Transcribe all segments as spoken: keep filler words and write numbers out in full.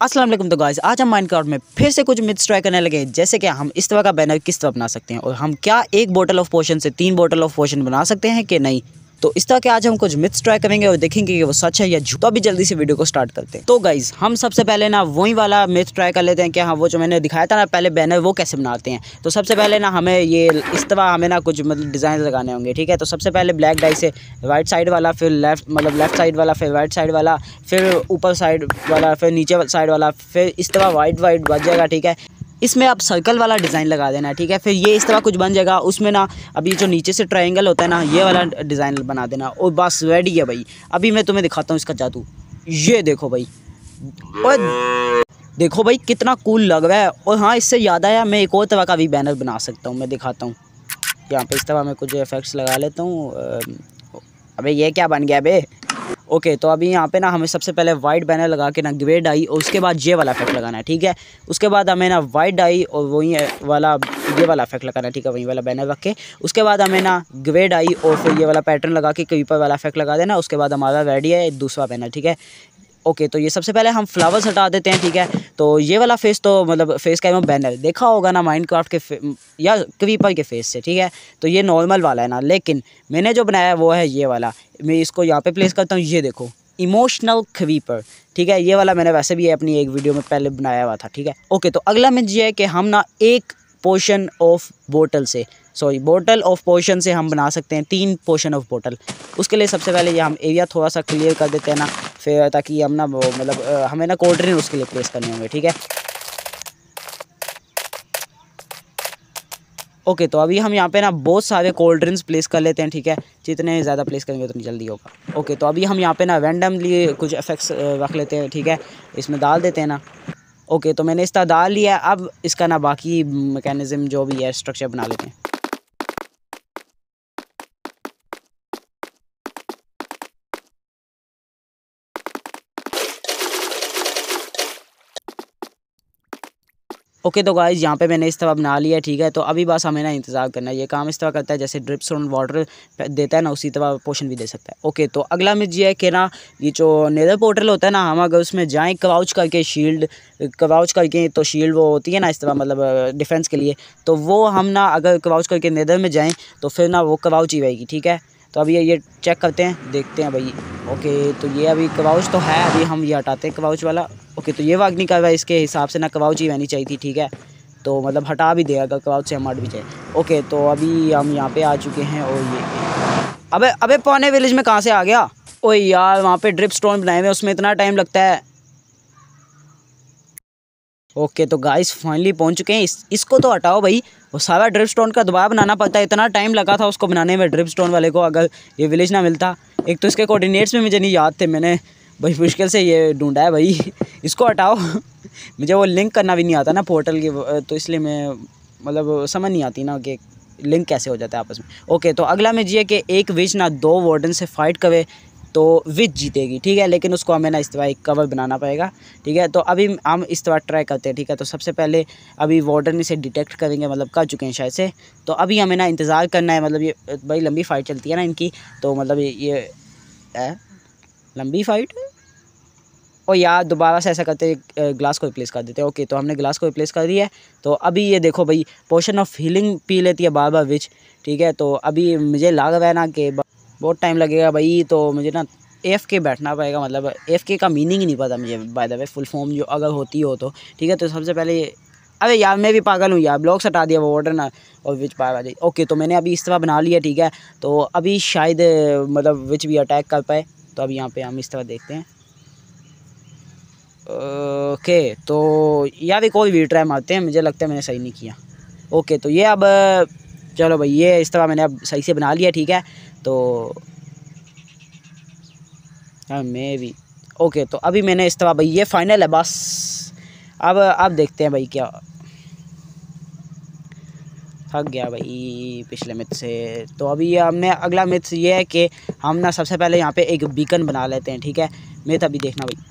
अस्सलाम वालेकुम। तो गाइस आज हम माइनक्राफ्ट में फिर से कुछ मिथ्स ट्राई करने लगे, जैसे कि हम इस तरह का बैनर किस तरह बना सकते हैं और हम क्या एक बोतल ऑफ पोशन से तीन बोतल ऑफ पोशन बना सकते हैं कि नहीं। तो इस तरह के आज हम कुछ मिथ्स ट्राई करेंगे और देखेंगे कि वो सच है या झूठ। तो अभी जल्दी से वीडियो को स्टार्ट करते हैं। तो गाइस हम सबसे पहले ना वही वाला मिथ ट्राई कर लेते हैं कि हाँ वो जो मैंने दिखाया था ना पहले बैनर, वो कैसे बनाते हैं। तो सबसे पहले ना हमें ये इस तरह हमें ना कुछ मतलब डिज़ाइन लगाने होंगे, ठीक है। तो सबसे पहले ब्लैक डाई से राइट साइड वाला, फिर लेफ्ट मतलब लेफ्ट साइड वाला, फिर राइट साइड वाला, फिर ऊपर साइड वाला, फिर नीचे साइड वाला, फिर इस तरह वाइट वाइट बच जाएगा, ठीक है। इसमें आप सर्कल वाला डिज़ाइन लगा देना, ठीक है। फिर ये इस तरह कुछ बन जाएगा, उसमें ना अभी जो नीचे से ट्रायंगल होता है ना, ये वाला डिज़ाइन बना देना और बस रेडी है भाई। अभी मैं तुम्हें दिखाता हूँ इसका जादू। ये देखो भाई, और देखो भाई कितना कूल लग रहा है। और हाँ, इससे याद आया मैं एक और तरह का भी बैनर बना सकता हूँ, मैं दिखाता हूँ। यहाँ पे इस तरह मैं कुछ इफेक्ट्स लगा लेता हूँ। अबे ये क्या बन गया बे। ओके तो अभी यहाँ पे ना हमें सबसे पहले वाइट बैनर लगा के ना ग्रे डाई और उसके बाद ये वाला इफेक्ट लगाना है, ठीक है। उसके बाद हमें ना वाइट डाई और वही वाला ये वाला इफेक्ट लगाना है, ठीक है, वही वाला बैनर रख के। उसके बाद हमें ना ग्रे डाई और फिर ये वाला पैटर्न लगा के क्रीपर वाला इफेक्ट लगा देना। उसके बाद हमारा रेडी है दूसरा बैनर, ठीक है। ओके तो ये सबसे पहले हम फ्लावर्स हटा देते हैं, ठीक है। तो ये वाला फेस तो मतलब फेस का बैनर देखा होगा ना माइनक्राफ्ट के या क्रीपर के फेस से, ठीक है। तो ये नॉर्मल वाला है ना, लेकिन मैंने जो बनाया वो है ये वाला। मैं इसको यहाँ पे प्लेस करता हूँ, ये देखो इमोशनल क्रीपर, ठीक है। ये वाला मैंने वैसे भी अपनी एक वीडियो में पहले बनाया हुआ था, ठीक है। ओके तो अगला मिथ ये है कि हम ना एक पोशन ऑफ बोतल से सॉरी बोतल ऑफ पोशन से हम बना सकते हैं तीन पोशन ऑफ बोतल। उसके लिए सबसे पहले ये हम एरिया थोड़ा सा क्लियर कर देते हैं ना, फिर ताकि हम ना वो मतलब हमें ना कोल्ड ड्रिंक उसके लिए प्लेस करने होंगे, ठीक है। ओके तो अभी हम यहाँ पे ना बहुत सारे कोल्ड ड्रिंक्स प्लेस कर लेते हैं, ठीक है। जितने ज़्यादा प्लेस करेंगे उतनी जल्दी होगा। ओके तो अभी हम यहाँ पे ना रैंडमली कुछ इफेक्ट्स रख लेते हैं, ठीक है। इसमें डाल देते हैं ना। ओके तो मैंने इसका डाल लिया। अब इसका ना बाकी मैकेनिज्म जो भी है स्ट्रक्चर बना लेते हैं। ओके okay, तो गाइस यहाँ पे मैंने इस तरह बना लिया है, ठीक है। तो अभी बस हमें ना इंतज़ार करना है। ये काम इस तरह करता है जैसे ड्रिप स्टोन वाटर देता है ना, उसी तरह पोशन भी दे सकता है। ओके okay, तो अगला मिथ ये है कि ना ये जो नेदर पोर्टल होता है ना, हम अगर उसमें जाएँ क्राउच करके शील्ड क्राउच करके, तो शील्ड वो होती है ना इस तरह मतलब डिफेंस के लिए, तो वो हम ना अगर क्राउच करके नेदर में जाएँ तो फिर ना वो क्राउच ही रहेगी, ठीक है। तो अभी ये चेक करते हैं, देखते हैं भाई। ओके तो ये अभी क्राउच तो है, अभी हम ये हटाते हैं क्राउच वाला। ओके तो ये वाग नहीं कर रहा है, इसके हिसाब से ना क्राउच ही रहनी चाहिए थी, ठीक है। तो मतलब हटा भी देगा अगर क्राउच से हम हट भी जाए। ओके तो अभी हम यहाँ पे आ चुके हैं और ये अबे अबे पौने विलेज में कहाँ से आ गया। ओए यार वहाँ पे ड्रिप स्टोन बनाए हुए, उसमें इतना टाइम लगता है। ओके तो गाइस फाइनली पहुंच चुके हैं। इस इसको तो हटाओ भाई, वो सारा ड्रिप स्टोन का दोबारा बनाना पड़ता है। इतना टाइम लगा था उसको बनाने में ड्रिप स्टोन वाले को, अगर ये विलेज ना मिलता। एक तो इसके कोऑर्डिनेट्स में मुझे नहीं याद थे, मैंने बड़ी मुश्किल से ये ढूंढा है भाई। इसको हटाओ। मुझे वो लिंक करना भी नहीं आता ना पोर्टल की, तो इसलिए मैं मतलब समझ नहीं आती ना कि लिंक कैसे हो जाता है आपस में। ओके तो अगला में ये कि एक विच ना दो वार्डन से फाइट करे तो विच जीतेगी, ठीक है। लेकिन उसको हमें ना इस तरह एक कवर बनाना पड़ेगा, ठीक है। तो अभी हम इस तरह ट्राई करते हैं, ठीक है। तो सबसे पहले अभी वार्डन इसे डिटेक्ट करेंगे, मतलब कर चुके हैं शायद से। तो अभी हमें ना इंतज़ार करना है, मतलब ये बड़ी लंबी फ़ाइट चलती है ना इनकी, तो मतलब ये, ये है लंबी फ़ाइट। और यार दोबारा से ऐसा करते ग्लास को रिप्लेस कर देते हैं। ओके तो हमने ग्लास को रिप्लेस कर दिया है। तो अभी ये देखो भाई पोशन ऑफ हीलिंग पी लेती है बार बार विच, ठीक है। तो अभी मुझे लग रहा है ना कि बहुत टाइम लगेगा भाई, तो मुझे ना एफ के बैठना पड़ेगा। मतलब एफ के का मीनिंग ही नहीं पता मुझे by the way, full form जो अगर होती हो तो, ठीक है। तो सबसे पहले अरे यार मैं भी पागल हूँ यार, ब्लॉक्स हटा दिया वो ऑर्डर ना और विच पार आ जाए। ओके तो मैंने अभी इस तरह बना लिया, ठीक है। तो अभी शायद मतलब विच भी अटैक कर पाए, तो अभी यहाँ पे हम इस तरह देखते हैं। ओके तो यार एक और भी ट्राई मारते हैं, मुझे लगता है मैंने सही नहीं किया। ओके तो ये अब चलो भाई, ये इस तरह मैंने अब सही से बना लिया, ठीक है। तो हाँ मैं भी ओके तो अभी मैंने इस तरह भाई ये फाइनल है बस। अब अब देखते हैं भाई, क्या थक गया भाई पिछले मिथ से। तो अभी ये हमने अगला मिथ ये है कि हम ना सबसे पहले यहाँ पे एक बीकन बना लेते हैं, ठीक है। मिथ अभी देखना भाई।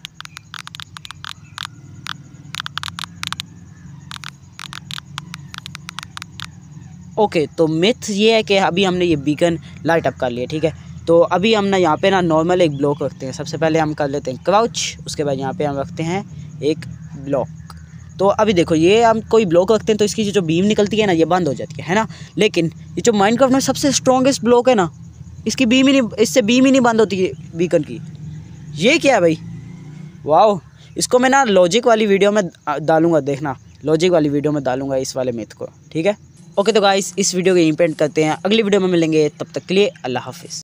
ओके तो मिथ ये है कि अभी हमने ये बीकन लाइट अप कर लिया, ठीक है। तो अभी हम ना यहाँ पे ना नॉर्मल एक ब्लॉक रखते हैं। सबसे पहले हम कर लेते हैं क्राउच, उसके बाद यहाँ पे हम रखते हैं एक ब्लॉक। तो अभी देखो ये हम कोई ब्लॉक रखते हैं तो इसकी जो बीम निकलती है ना ये बंद हो जाती है है ना। लेकिन ये जो माइनक्राफ्ट में सबसे स्ट्रॉन्गेस्ट ब्लॉक है ना, इसकी बीम ही नहीं, इससे बीम ही नहीं बंद होती है बीकन की। ये क्या है भाई, वाह। इसको मैं ना लॉजिक वाली वीडियो में डालूंगा, देखना लॉजिक वाली वीडियो में डालूंगा इस वाले मिथ को, ठीक है। ओके तो गाइस इस वीडियो को यहीं पे एंड करते हैं, अगली वीडियो में मिलेंगे, तब तक के लिए अल्लाह हाफिज़।